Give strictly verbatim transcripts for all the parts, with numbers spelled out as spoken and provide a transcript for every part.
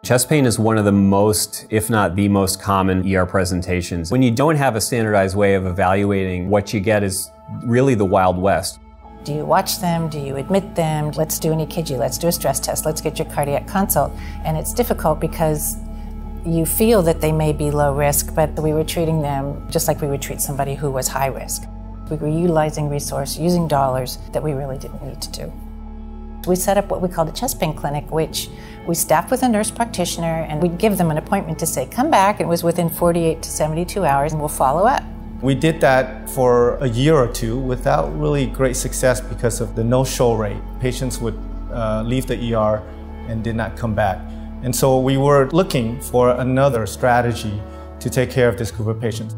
Chest pain is one of the most, if not the most common E R presentations. When you don't have a standardized way of evaluating, what you get is really the Wild West. Do you watch them? Do you admit them? Let's do an E K G, let's do a stress test, let's get your cardiac consult. And it's difficult because you feel that they may be low risk, but we were treating them just like we would treat somebody who was high risk. We were utilizing resource, using dollars that we really didn't need to do. We set up what we called a chest pain clinic, which we staffed with a nurse practitioner, and we'd give them an appointment to say, come back. It was within forty-eight to seventy-two hours, and we'll follow up. We did that for a year or two without really great success because of the no-show rate. Patients would uh, leave the E R and did not come back. And so we were looking for another strategy to take care of this group of patients.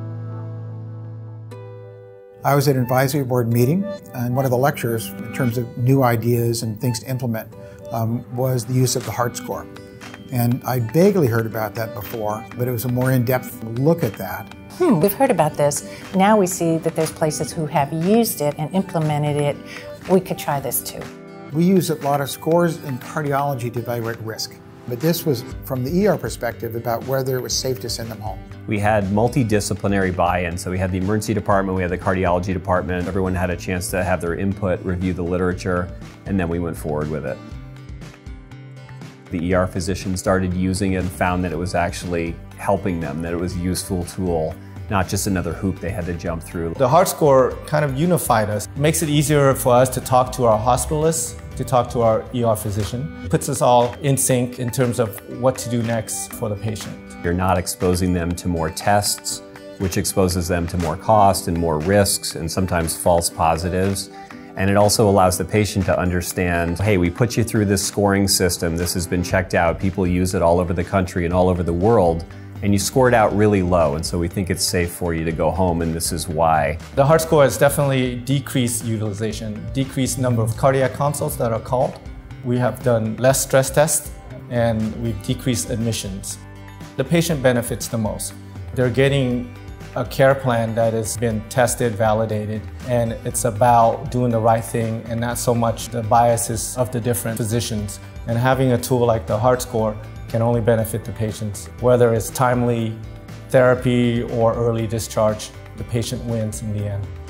I was at an advisory board meeting, and one of the lectures in terms of new ideas and things to implement um, was the use of the heart score. And I vaguely heard about that before, but it was a more in-depth look at that. Hmm, we've heard about this. Now we see that there's places who have used it and implemented it. We could try this too. We use a lot of scores in cardiology to evaluate risk. But this was from the E R perspective about whether it was safe to send them home. We had multidisciplinary buy-in, so we had the emergency department, we had the cardiology department, everyone had a chance to have their input, review the literature, and then we went forward with it. The E R physician started using it and found that it was actually helping them, that it was a useful tool, not just another hoop they had to jump through. The heart score kind of unified us. It makes it easier for us to talk to our hospitalists, to talk to our E R physician. It puts us all in sync in terms of what to do next for the patient. You're not exposing them to more tests, which exposes them to more cost and more risks and sometimes false positives. And it also allows the patient to understand, hey, we put you through this scoring system, this has been checked out, people use it all over the country and all over the world, and you scored out really low, and so we think it's safe for you to go home, and this is why. The heart score has definitely decreased utilization, decreased number of cardiac consults that are called. We have done less stress tests, and we've decreased admissions. The patient benefits the most. They're getting a care plan that has been tested, validated, and it's about doing the right thing and not so much the biases of the different physicians. And having a tool like the heart score can only benefit the patients. Whether it's timely therapy or early discharge, the patient wins in the end.